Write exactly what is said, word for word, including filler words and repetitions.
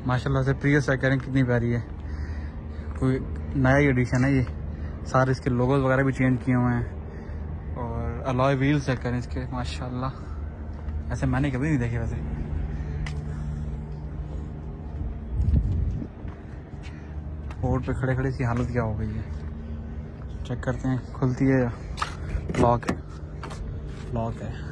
माशाल्लाह से Prius check करें कितनी प्यारी है, कोई नया एडिशन है ये। सारे इसके लोगोज वगैरह भी चेंज किए हुए हैं। और अलॉय व्हील्स चेक करें इसके, माशाल्लाह ऐसे मैंने कभी नहीं देखे वैसे। रोड पे खड़े खड़े इसकी हालत क्या हो गई है, चेक करते हैं खुलती है या लॉक है। लॉक है।